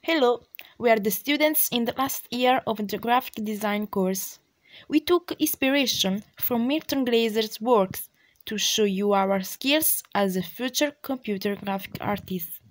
Hello, we are the students in the last year of the graphic design course. We took inspiration from Milton Glaser's works to show you our skills as a future computer graphic artist.